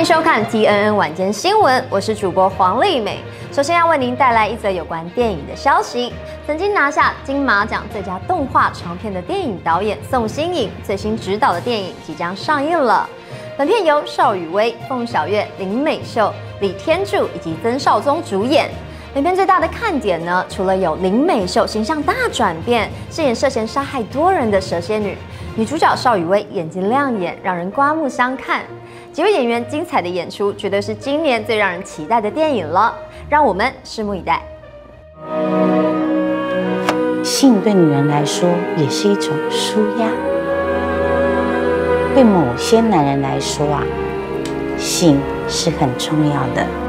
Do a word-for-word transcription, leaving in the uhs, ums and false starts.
收看 T N N 晚间新闻，我是主播黄丽美。首先要为您带来一则有关电影的消息。曾经拿下金马奖最佳动画长片的电影导演宋欣颖最新执导的电影即将上映了。本片由邵雨薇、凤小岳、林美秀、李天柱以及曾少宗主演。本片最大的看点呢，除了有林美秀形象大转变，饰演涉嫌杀害多人的蛇蝎女，女主角邵雨薇演技亮眼，让人刮目相看。几位演员精彩的演出，绝对是今年最让人期待的电影了。让我们拭目以待。 性对女人来说也是一种舒压，对某些男人来说啊，性是很重要的。